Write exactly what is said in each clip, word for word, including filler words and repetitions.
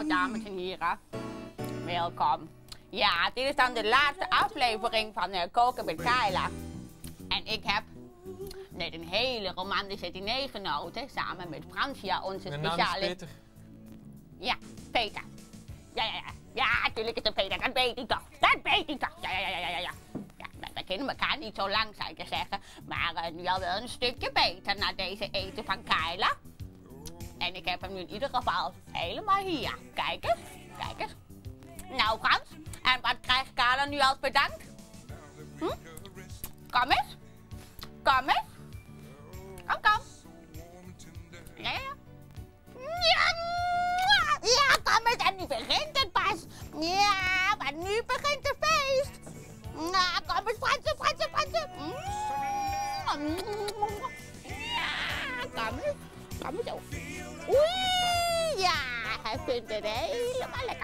dames en heren. Welkom. Ja, dit is dan de laatste aflevering van uh, Koken met Kayla. En ik heb net een hele romantische diner genoten. Samen met Francia, onze Mijn speciale... naam is Peter. Ja, Peter. Ja, ja, ja. Ja, natuurlijk is het Peter. Dat weet ik toch. Dat weet ik toch. Ja, ja, ja, ja, ja. ja. Ja, we kennen elkaar niet zo lang, zou ik je zeggen. Maar uh, nu al wel een stukje beter na deze eten van Kayla. En ik heb hem nu in ieder geval helemaal hier. Kijk eens. Kijk eens. Nou, Frans. En wat krijgt Kayla nu als bedankt? Hm? Kom eens. Kom eens. Kom, kom. Ja, ja. Ja, ja, kom eens. En nu begint het pas. Ja, maar nu begint het feest. Nou, kom eens, Fransen, Fransen, Fransen. Ja, kom eens. Kom eens zo. Oei, ja, hij vindt het helemaal lekker.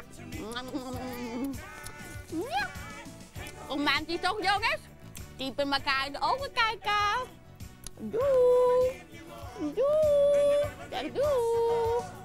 Ja. Romantisch toch, jongens? Diep in elkaar in de ogen kijken. Doei. Doei. Dag, doei.